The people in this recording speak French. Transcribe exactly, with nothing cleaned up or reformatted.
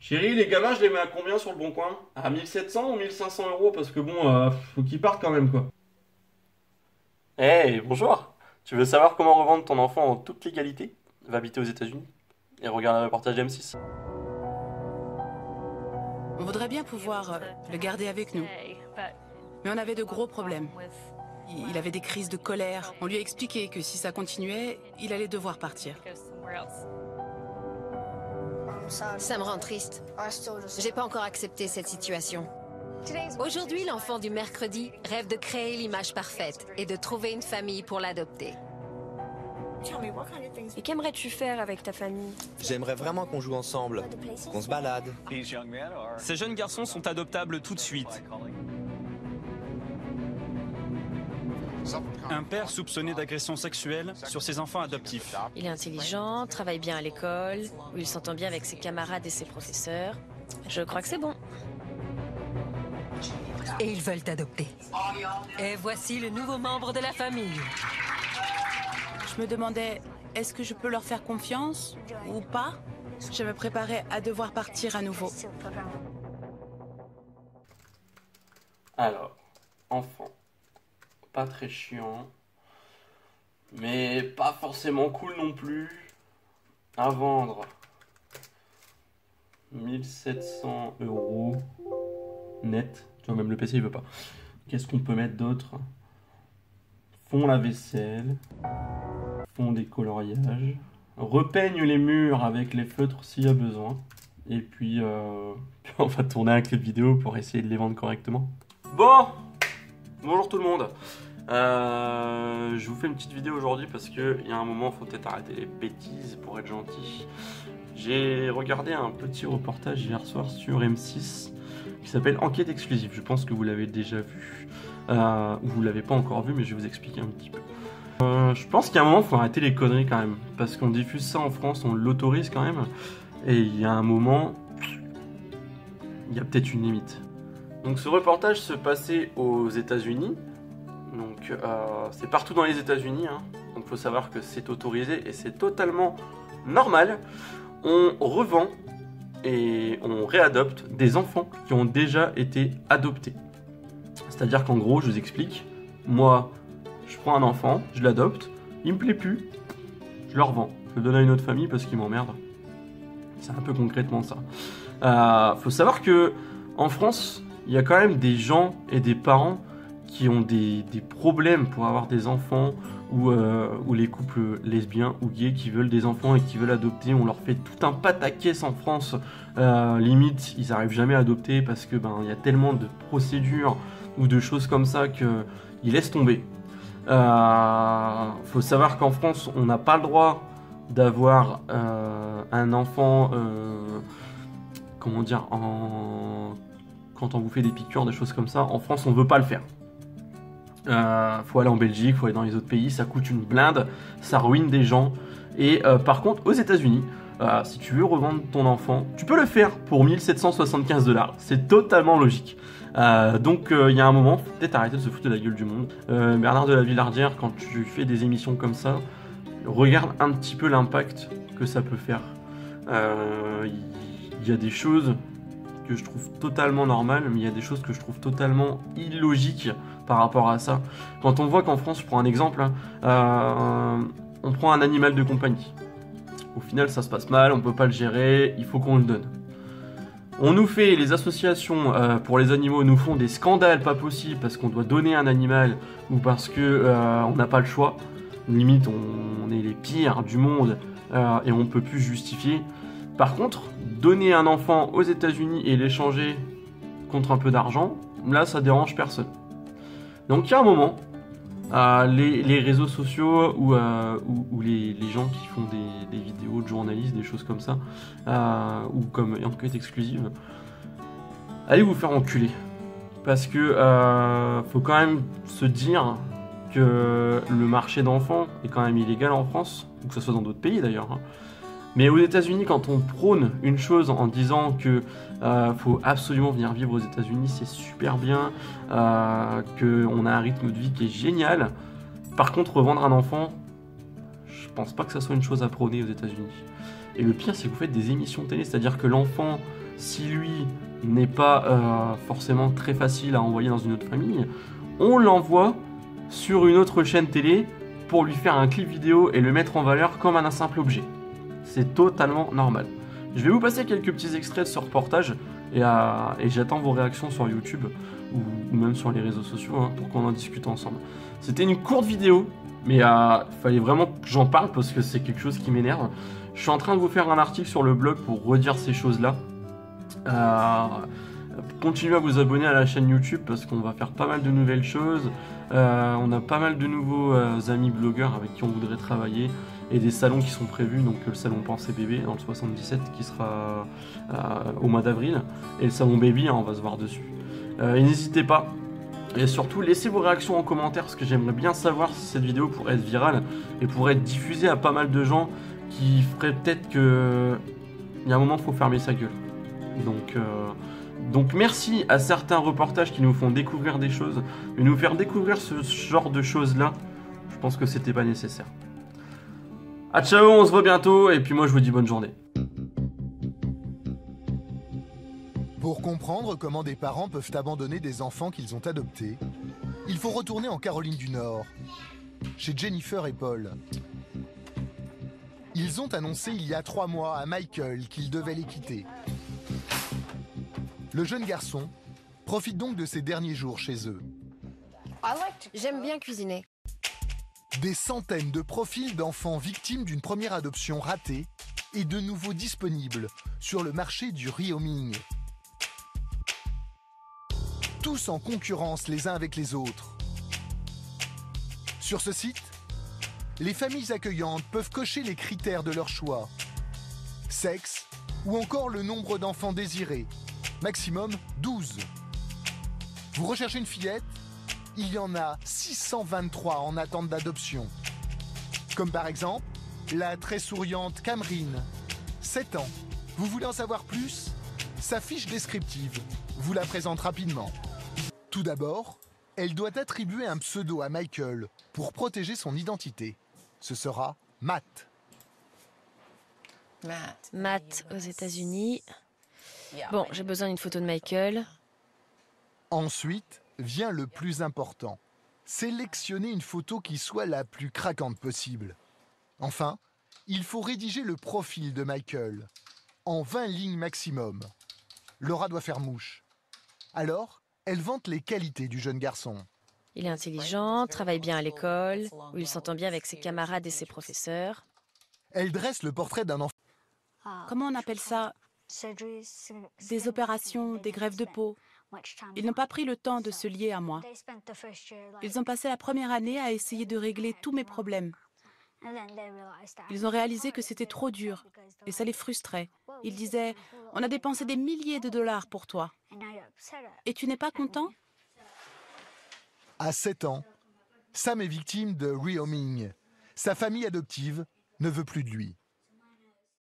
Chérie, les gamins, je les mets à combien sur le bon coin? À mille sept cents ou mille cinq cents euros? Parce que bon, euh, faut qu'ils partent quand même, quoi. Hey, bonjour. Tu veux savoir comment revendre ton enfant en toute légalité? Va habiter aux États-Unis et regarde un reportage d'M six. On voudrait bien pouvoir euh, le garder avec nous. Mais on avait de gros problèmes. Il avait des crises de colère. On lui a expliqué que si ça continuait, il allait devoir partir. Ça me rend triste. J'ai pas encore accepté cette situation. Aujourd'hui, l'enfant du mercredi rêve de créer l'image parfaite et de trouver une famille pour l'adopter. Et qu'aimerais-tu faire avec ta famille? J'aimerais vraiment qu'on joue ensemble, qu'on se balade. Ces jeunes garçons sont adoptables tout de suite. Un père soupçonné d'agression sexuelle sur ses enfants adoptifs. Il est intelligent, travaille bien à l'école, où il s'entend bien avec ses camarades et ses professeurs. Je crois que c'est bon. Et ils veulent t'adopter. Et voici le nouveau membre de la famille. Je me demandais, est-ce que je peux leur faire confiance ou pas? Je me préparais à devoir partir à nouveau. Alors, enfant. Pas très chiant. Mais pas forcément cool non plus. À vendre. mille sept cents euros. Net. Tu vois, même le P C il veut pas. Qu'est-ce qu'on peut mettre d'autre? Fond la vaisselle. Fond des coloriages. Repeigne les murs avec les feutres s'il y a besoin. Et puis, euh, on va tourner un clip vidéo pour essayer de les vendre correctement. Bon, bonjour tout le monde. Euh, je vous fais une petite vidéo aujourd'hui parce qu'il y a un moment, il faut peut-être arrêter les bêtises pour être gentil. J'ai regardé un petit reportage hier soir sur M six qui s'appelle Enquête exclusive. Je pense que vous l'avez déjà vu. Euh, ou vous ne l'avez pas encore vu, mais je vais vous expliquer un petit peu. Euh, je pense qu'il y a un moment, il faut arrêter les conneries quand même. Parce qu'on diffuse ça en France, on l'autorise quand même. Et il y a un moment, il y a peut-être une limite. Donc ce reportage se passait aux États-Unis. Donc euh, c'est partout dans les États-Unis. Hein. Donc il faut savoir que c'est autorisé et c'est totalement normal. On revend et on réadopte des enfants qui ont déjà été adoptés. C'est-à-dire qu'en gros, je vous explique, moi, je prends un enfant, je l'adopte, il me plaît plus, je le revends. Je le donne à une autre famille parce qu'il m'emmerde. C'est un peu concrètement ça. Euh, faut savoir que en France, il y a quand même des gens et des parents qui ont des, des problèmes pour avoir des enfants ou, euh, ou les couples lesbiens ou gays qui veulent des enfants et qui veulent adopter. On leur fait tout un pataquès en France. Euh, limite, ils n'arrivent jamais à adopter parce que ben, y a tellement de procédures ou de choses comme ça qu'ils laissent tomber. Euh, faut savoir qu'en France, on n'a pas le droit d'avoir euh, un enfant, euh, comment dire, en... quand on vous fait des piqûres, des choses comme ça. En France, on veut pas le faire. Euh, faut aller en Belgique, faut aller dans les autres pays, ça coûte une blinde, ça ruine des gens. Et euh, par contre, aux États-Unis, euh, si tu veux revendre ton enfant, tu peux le faire pour mille sept cent soixante-quinze dollars. C'est totalement logique. Euh, donc il euh, y a un moment, faut peut-être arrêter de se foutre de la gueule du monde. Euh, Bernard de la Villardière, quand tu fais des émissions comme ça, regarde un petit peu l'impact que ça peut faire. Il euh, y, y a des choses que je trouve totalement normales, mais il y a des choses que je trouve totalement illogiques par rapport à ça. Quand on voit qu'en France, je prends un exemple, hein, euh, on prend un animal de compagnie. Au final, ça se passe mal, on peut pas le gérer, il faut qu'on le donne. On nous fait, les associations euh, pour les animaux nous font des scandales pas possibles parce qu'on doit donner un animal ou parce que euh, on n'a pas le choix. Limite, on, on est les pires du monde euh, et on peut plus justifier. Par contre, donner un enfant aux États-Unis et l'échanger contre un peu d'argent, là, ça dérange personne. Donc, il y a un moment, euh, les, les réseaux sociaux ou, euh, ou, ou les, les gens qui font des, des vidéos de journalistes, des choses comme ça, euh, ou comme enquête exclusive, allez vous faire enculer. Parce que euh, faut quand même se dire que le marché d'enfants est quand même illégal en France, ou que ce soit dans d'autres pays d'ailleurs. Hein. Mais aux États-Unis, quand on prône une chose en disant que euh, faut absolument venir vivre aux États-Unis, c'est super bien, euh, qu'on a un rythme de vie qui est génial. Par contre, revendre un enfant, je pense pas que ça soit une chose à prôner aux États-Unis. Et le pire, c'est que vous faites des émissions de télé, c'est-à-dire que l'enfant si lui n'est pas euh, forcément très facile à envoyer dans une autre famille, on l'envoie sur une autre chaîne télé pour lui faire un clip vidéo et le mettre en valeur comme un simple objet. C'est totalement normal. Je vais vous passer quelques petits extraits de ce reportage et, euh, et j'attends vos réactions sur YouTube ou, ou même sur les réseaux sociaux hein, pour qu'on en discute ensemble. C'était une courte vidéo, mais il euh, fallait vraiment que j'en parle parce que c'est quelque chose qui m'énerve. Je suis en train de vous faire un article sur le blog pour redire ces choses-là. Euh, continuez à vous abonner à la chaîne YouTube parce qu'on va faire pas mal de nouvelles choses. Euh, on a pas mal de nouveaux euh, amis blogueurs avec qui on voudrait travailler et des salons qui sont prévus, donc le salon Pensée Bébé dans le soixante-dix-sept qui sera euh, au mois d'avril et le salon Baby, hein, on va se voir dessus. Euh, et n'hésitez pas, et surtout laissez vos réactions en commentaire parce que j'aimerais bien savoir si cette vidéo pourrait être virale et pourrait être diffusée à pas mal de gens qui feraient peut-être que il y a un moment il faut fermer sa gueule. Donc, euh, donc merci à certains reportages qui nous font découvrir des choses, mais nous faire découvrir ce genre de choses là, je pense que c'était pas nécessaire. Ah ciao, on se voit bientôt et puis moi je vous dis bonne journée. Pour comprendre comment des parents peuvent abandonner des enfants qu'ils ont adoptés, il faut retourner en Caroline du Nord, chez Jennifer et Paul. Ils ont annoncé il y a trois mois à Michael qu'ils devaient les quitter. Le jeune garçon profite donc de ses derniers jours chez eux. J'aime bien cuisiner. Des centaines de profils d'enfants victimes d'une première adoption ratée et de nouveau disponibles sur le marché du rehoming. Tous en concurrence les uns avec les autres. Sur ce site, les familles accueillantes peuvent cocher les critères de leur choix. Sexe ou encore le nombre d'enfants désirés, maximum douze. Vous recherchez une fillette ? Il y en a six cent vingt-trois en attente d'adoption. Comme par exemple, la très souriante Camrine, sept ans. Vous voulez en savoir plus ? Sa fiche descriptive vous la présente rapidement. Tout d'abord, elle doit attribuer un pseudo à Michael pour protéger son identité. Ce sera Matt. Matt aux États-Unis. Bon, j'ai besoin d'une photo de Michael. Ensuite vient le plus important. Sélectionner une photo qui soit la plus craquante possible. Enfin, il faut rédiger le profil de Michael en vingt lignes maximum. Laura doit faire mouche. Alors, elle vante les qualités du jeune garçon. Il est intelligent, travaille bien à l'école, où il s'entend bien avec ses camarades et ses professeurs. Elle dresse le portrait d'un enfant. Comment on appelle ça? Des opérations, des greffes de peau. Ils n'ont pas pris le temps de se lier à moi. Ils ont passé la première année à essayer de régler tous mes problèmes. Ils ont réalisé que c'était trop dur et ça les frustrait. Ils disaient « On a dépensé des milliers de dollars pour toi. Et tu n'es pas content ?» À sept ans, Sam est victime de rehoming. Sa famille adoptive ne veut plus de lui.